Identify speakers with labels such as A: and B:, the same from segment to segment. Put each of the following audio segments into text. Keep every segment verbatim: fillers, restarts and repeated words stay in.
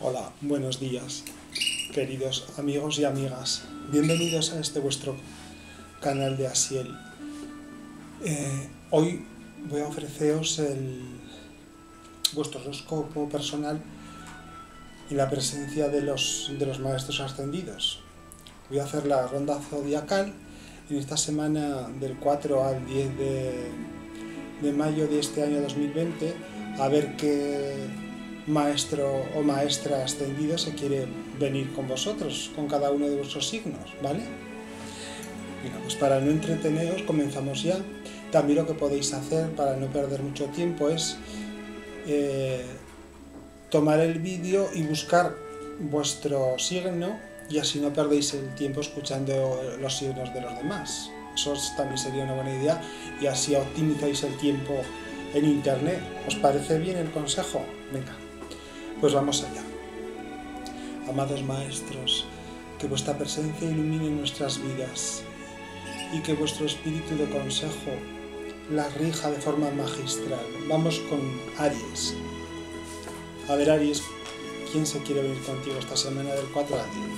A: Hola, buenos días, queridos amigos y amigas. Bienvenidos a este vuestro canal de Asiel. Eh, hoy voy a ofreceros el, vuestro horóscopo personal en la presencia de los, de los maestros ascendidos. Voy a hacer la ronda zodiacal en esta semana del cuatro al diez de, de mayo de este año dos mil veinte, a ver qué maestro o maestra ascendido se quiere venir con vosotros, con cada uno de vuestros signos, ¿vale? Bueno, pues para no entreteneros, comenzamos ya. También lo que podéis hacer para no perder mucho tiempo es eh, tomar el vídeo y buscar vuestro signo, y así no perdéis el tiempo escuchando los signos de los demás. Eso también sería una buena idea y así optimizáis el tiempo en internet. ¿Os parece bien el consejo? Venga, pues vamos allá. Amados maestros, que vuestra presencia ilumine nuestras vidas y que vuestro espíritu de consejo las rija de forma magistral. Vamos con Aries. A ver, Aries, ¿quién se quiere venir contigo esta semana del cuatro al diez?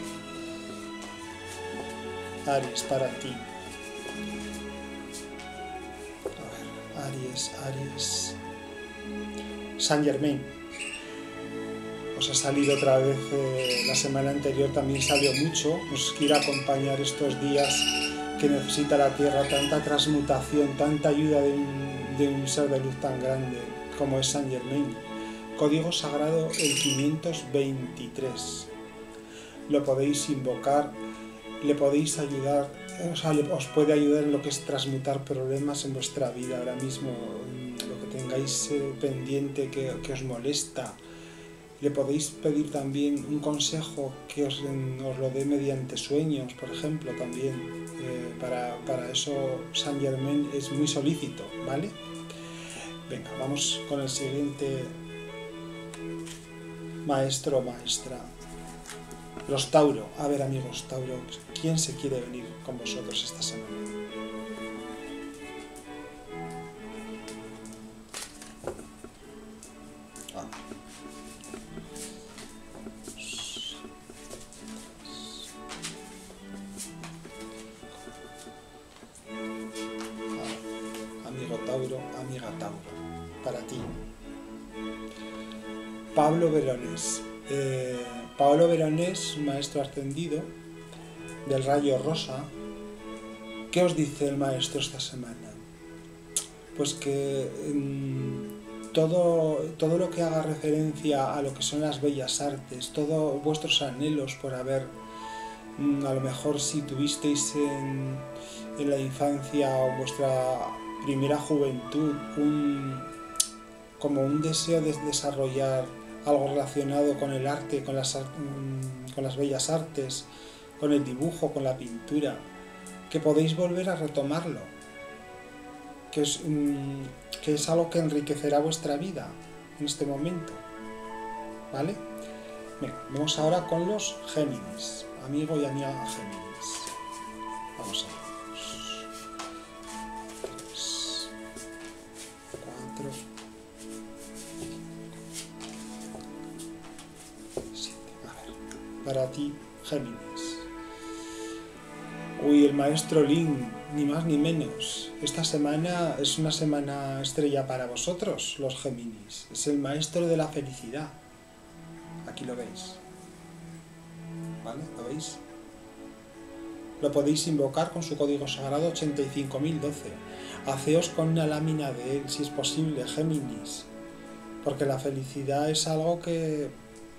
A: ¿Vale? Aries, para ti. A ver, Aries, Aries. Saint Germain. Os ha salido otra vez, eh, la semana anterior también salió mucho. Os quiere acompañar estos días que necesita la Tierra tanta transmutación, tanta ayuda de un, de un ser de luz tan grande como es Saint Germain. Código sagrado el quinientos veintitrés. Lo podéis invocar, le podéis ayudar, o sea, os puede ayudar en lo que es transmutar problemas en vuestra vida ahora mismo, lo que tengáis eh, pendiente que, que os molesta. Le podéis pedir también un consejo que os, os lo dé mediante sueños, por ejemplo, también. Eh, para, para eso Saint Germain es muy solícito, ¿vale? Venga, vamos con el siguiente maestro o maestra. Los Tauro. A ver, amigos Tauro, ¿quién se quiere venir con vosotros esta semana? Ah. Amigo Tauro, amiga Tauro, para ti. Pablo Veronés. Eh, Pablo Veronés, maestro ascendido del rayo rosa. ¿Qué os dice el maestro esta semana? Pues que mmm, todo, todo lo que haga referencia a lo que son las bellas artes, todos vuestros anhelos por haber, mmm, a lo mejor si tuvisteis en, en la infancia o vuestra primera juventud un, como un deseo de desarrollar algo relacionado con el arte, con las, con las bellas artes, con el dibujo, con la pintura, que podéis volver a retomarlo, que es, que es algo que enriquecerá vuestra vida en este momento, ¿vale? Bien, vamos ahora con los Géminis, amigo y amiga Géminis. Vamos a ver. tres, cuatro, para ti, Géminis. Uy, el maestro Lin, ni más ni menos. Esta semana es una semana estrella para vosotros, los Géminis. Es el maestro de la felicidad. Aquí lo veis. ¿Vale? ¿Lo veis? Lo podéis invocar con su código sagrado ochenta y cinco mil doce. Haceos con una lámina de él, si es posible, Géminis. Porque la felicidad es algo que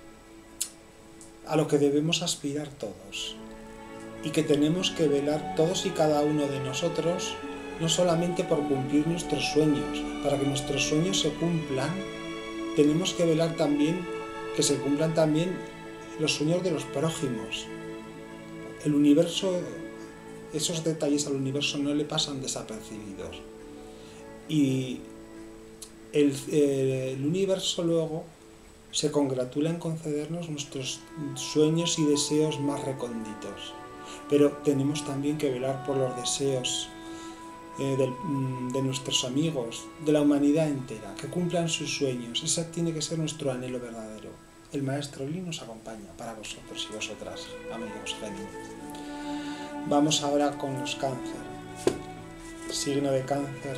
A: a lo que debemos aspirar todos y que tenemos que velar todos y cada uno de nosotros, no solamente por cumplir nuestros sueños. Para que nuestros sueños se cumplan, tenemos que velar también que se cumplan también los sueños de los prójimos. El universo, esos detalles al universo no le pasan desapercibidos, y el, el universo luego se congratula en concedernos nuestros sueños y deseos más recónditos. Pero tenemos también que velar por los deseos eh, de, de nuestros amigos, de la humanidad entera, que cumplan sus sueños. Ese tiene que ser nuestro anhelo verdadero. el maestro Lee nos acompaña para vosotros y vosotras, amigos Géminis. Vamos ahora con los cáncer. Signo de cáncer.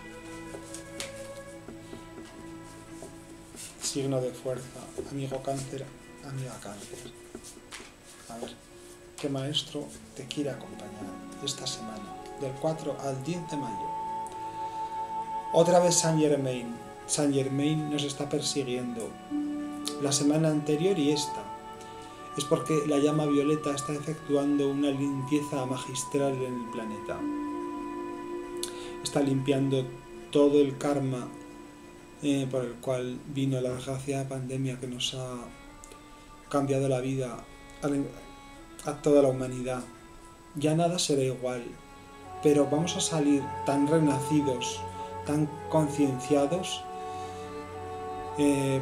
A: Signo de fuerza. Amigo cáncer, amiga cáncer. A ver, ¿qué maestro te quiere acompañar esta semana? Del cuatro al diez de mayo. Otra vez Saint Germain. Saint Germain nos está persiguiendo la semana anterior y esta. Es porque la llama violeta está efectuando una limpieza magistral en el planeta. Está limpiando todo el karma eh, por el cual vino la desgraciada pandemia que nos ha cambiado la vida a, a toda la humanidad. Ya nada será igual, pero vamos a salir tan renacidos, tan concienciados, eh,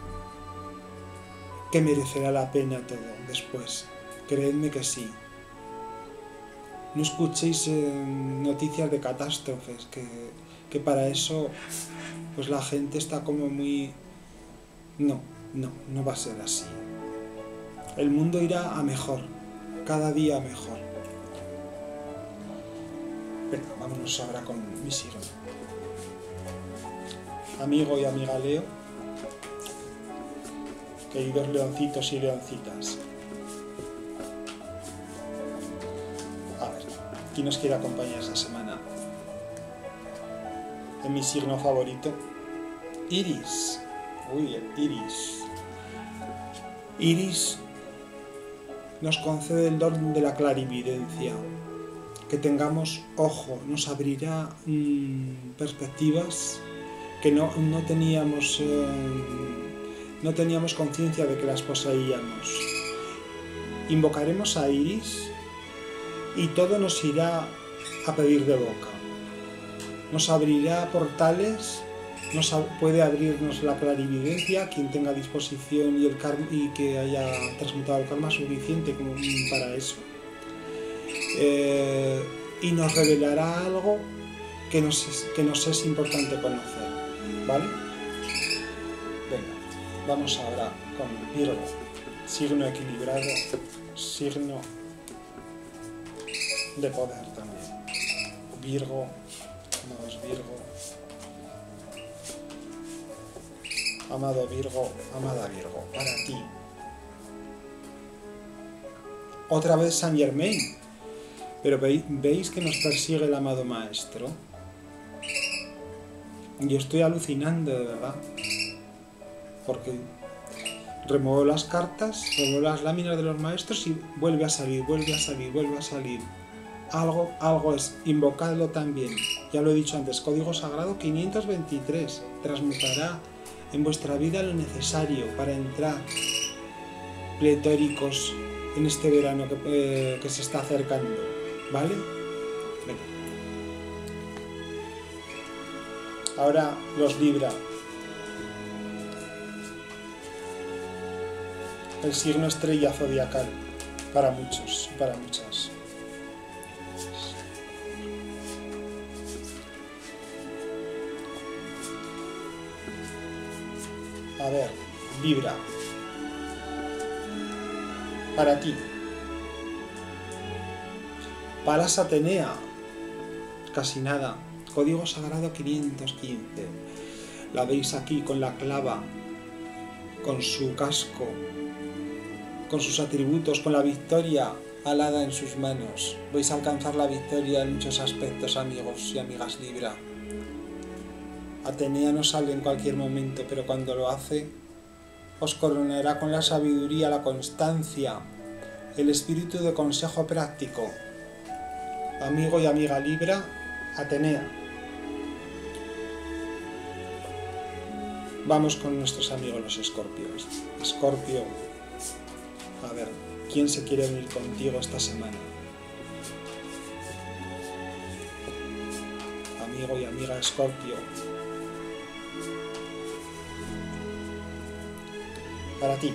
A: que merecerá la pena todo después. Creedme que sí. No escuchéis eh, noticias de catástrofes, que, que para eso pues la gente está como muy... No, no, no va a ser así. El mundo irá a mejor, cada día a mejor. Venga, vámonos ahora con mi signo. Amigo y amiga Leo, queridos leoncitos y leoncitas. A ver, ¿quién nos quiere acompañar esta semana? En mi signo favorito, Iris. Uy, Iris. Iris nos concede el don de la clarividencia. Que tengamos ojo, nos abrirá mmm, perspectivas que no, no teníamos... Eh, No teníamos conciencia de que las poseíamos. Invocaremos a Iris y todo nos irá a pedir de boca. Nos abrirá portales, nos puede abrirnos la clarividencia, quien tenga disposición y, el karma, y que haya transmutado el karma suficiente como para eso. Eh, y nos revelará algo que nos, es, que nos es importante conocer. ¿Vale? Venga. Vamos ahora con Virgo, signo equilibrado, signo de poder también. Virgo, amados Virgo, amado Virgo, amada Virgo, para ti. Otra vez Saint Germain, pero veis que nos persigue el amado maestro. Yo estoy alucinando, de verdad. Porque remuevo las cartas, remuevo las láminas de los maestros y vuelve a salir, vuelve a salir, vuelve a salir. Algo, algo es, invocadlo también. Ya lo he dicho antes, código sagrado quinientos veintitrés. Transmutará en vuestra vida lo necesario para entrar pletóricos en este verano que, eh, que se está acercando. ¿Vale? Venga. Ahora los Libra. El signo estrella zodiacal para muchos, para muchas. A ver, Libra. Para ti. Palas Atenea. Casi nada. Código sagrado quinientos quince. La veis aquí con la clava, con su casco, con sus atributos, con la victoria alada en sus manos. Vais a alcanzar la victoria en muchos aspectos, amigos y amigas Libra. Atenea no sale en cualquier momento, pero cuando lo hace, os coronará con la sabiduría, la constancia, el espíritu de consejo práctico. Amigo y amiga Libra, Atenea. Vamos con nuestros amigos los Escorpios. Escorpio. A ver, ¿quién se quiere unir contigo esta semana? Amigo y amiga Escorpio. Para ti.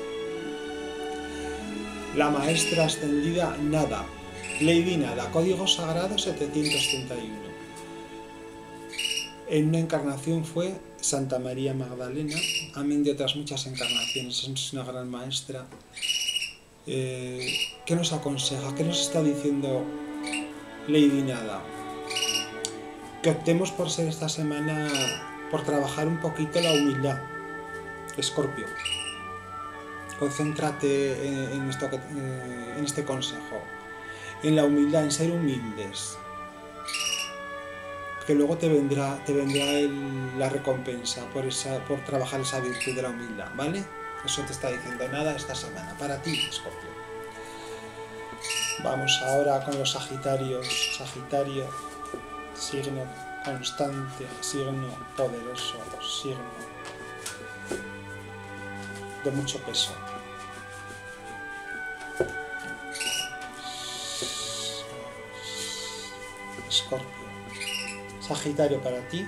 A: La maestra ascendida Nada. Lady Nada, código sagrado setecientos treinta y uno. En una encarnación fue Santa María Magdalena, amén de otras muchas encarnaciones. Es una gran maestra. Eh, ¿Qué nos aconseja? ¿Qué nos está diciendo Lady Nada? Que optemos por ser esta semana, por trabajar un poquito la humildad. Escorpio, concéntrate en, en, esto que, en este consejo, en la humildad, en ser humildes, que luego te vendrá, te vendrá el, la recompensa por, esa, por trabajar esa virtud de la humildad, ¿vale? Eso te está diciendo Nada esta semana, para ti, Escorpio. Vamos ahora con los Sagitarios. Sagitario, signo constante, signo poderoso, signo de mucho peso. Escorpio. Sagitario, para ti.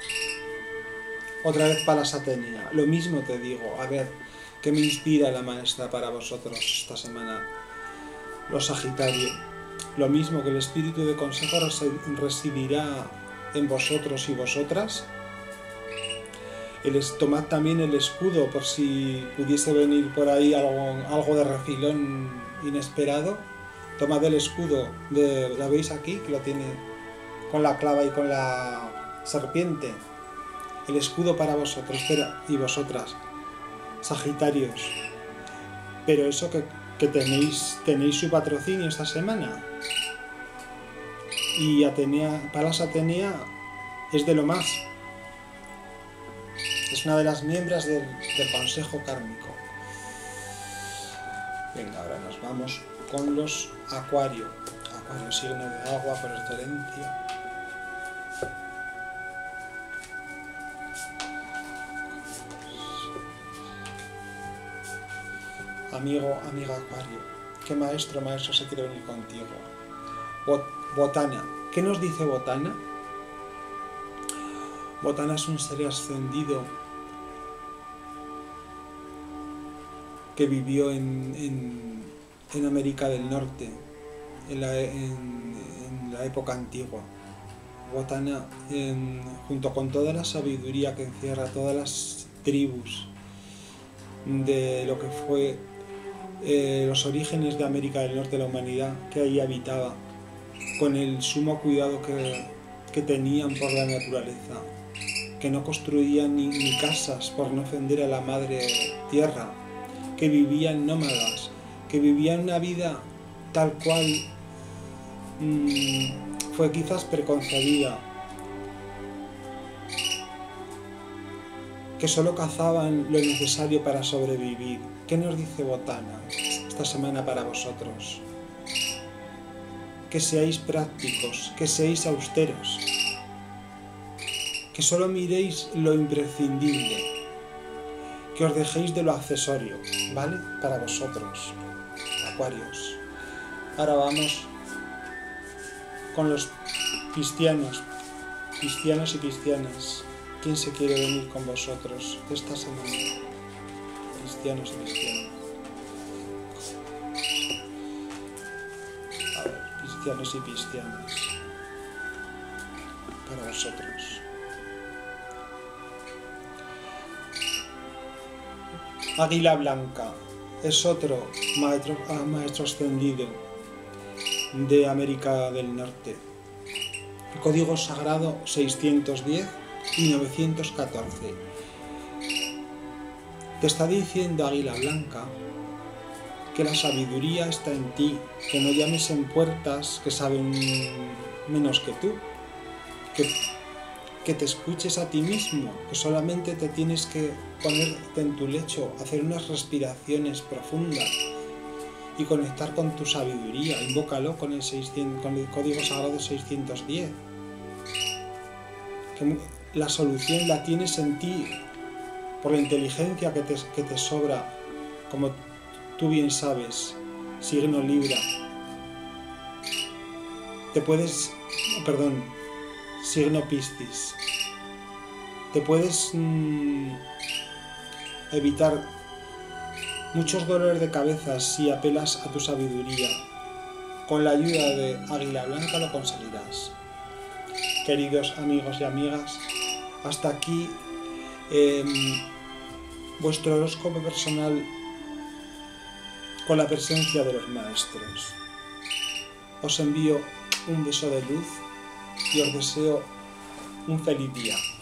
A: Otra vez Palas Atenea. Lo mismo te digo. A ver, ¿qué me inspira la maestra para vosotros esta semana? Los Sagitarios. Lo mismo, que el espíritu de consejo residirá en vosotros y vosotras. El, tomad también el escudo por si pudiese venir por ahí algo, algo de refilón inesperado. Tomad el escudo, de, ¿la veis aquí? Que lo tiene con la clava y con la serpiente. El escudo para vosotros y vosotras, Sagitarios. Pero eso que, que tenéis, tenéis su patrocinio esta semana. Y Atenea, Palas Atenea es de lo más. Es una de las miembros del, del Consejo Kármico. Venga, ahora nos vamos con los Acuario. Acuario, signo de agua por excelencia. Amigo, amiga Acuario, ¿qué maestro, maestro se quiere venir contigo? Bot, Botana, ¿qué nos dice Botana? Botana es un ser ascendido que vivió en, en, en América del Norte, en la, en, en la época antigua. Botana, en, junto con toda la sabiduría que encierra todas las tribus de lo que fue eh, los orígenes de América del Norte, la humanidad que ahí habitaba, con el sumo cuidado que, que tenían por la naturaleza, que no construían ni, ni casas por no ofender a la madre tierra, que vivían nómadas, que vivían una vida tal cual mmm, fue quizás preconcebida, que solo cazaban lo necesario para sobrevivir. ¿Qué nos dice Botana esta semana para vosotros? Que seáis prácticos, que seáis austeros, que solo miréis lo imprescindible, que os dejéis de lo accesorio, ¿vale? Para vosotros, Acuarios. Ahora vamos con los cristianos, cristianos y cristianas. ¿Quién se quiere venir con vosotros esta semana? Cristianos y cristianas. A ver, cristianos y cristianas. Para vosotros. Águila Blanca es otro maestro, maestro ascendido de América del Norte. El código sagrado seiscientos diez y novecientos catorce. Te está diciendo Águila Blanca que la sabiduría está en ti, que no llames en puertas que saben menos que tú, que, que te escuches a ti mismo, que solamente te tienes que ponerte en tu lecho, hacer unas respiraciones profundas y conectar con tu sabiduría. Invócalo con el, seiscientos, con el código sagrado seiscientos diez. Que la solución la tienes en ti, por la inteligencia que te, que te sobra, como tú bien sabes, signo Libra. Te puedes, perdón, signo Piscis. Te puedes mmm, evitar muchos dolores de cabeza si apelas a tu sabiduría. Con la ayuda de Águila Blanca lo conseguirás. Queridos amigos y amigas, hasta aquí eh, vuestro horóscopo personal con la presencia de los maestros. Os envío un beso de luz y os deseo un feliz día.